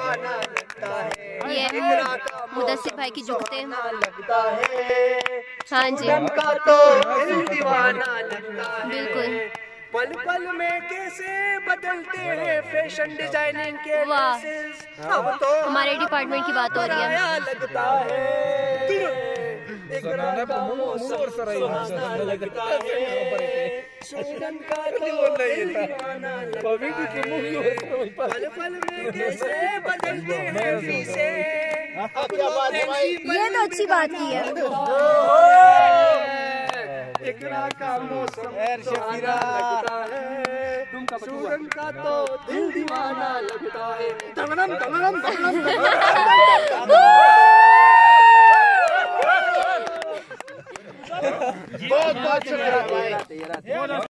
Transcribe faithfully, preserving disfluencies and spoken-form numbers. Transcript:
दीवाना लगता है। ये इकरा का मुदस्सिर भाई की जुगते लगता है। हाँ जी स्टूडेंट का तो दिल दीवाना लगता है। बिल्कुल। पल पल में कैसे बदलते हैं फैशन डिजाइनिंग के ड्रेसेस। अब तो हमारे डिपार्टमेंट की बात हो रही है। लगता है इकरा का मौसम सुहाना लगता है। स्टूडेंट का तो दिल दीवाना लगता है। पल पल में कैसे बदलते हैं फीसें। अब तो ये तो अच्छी बात की है। इकरा का मौसम सुहाना लगता है। स्टूडेंट का तो दिल दीवाना लगता है। तगड़म तगड़म तगड़म बहुत बहुत शुक्रिया भाई।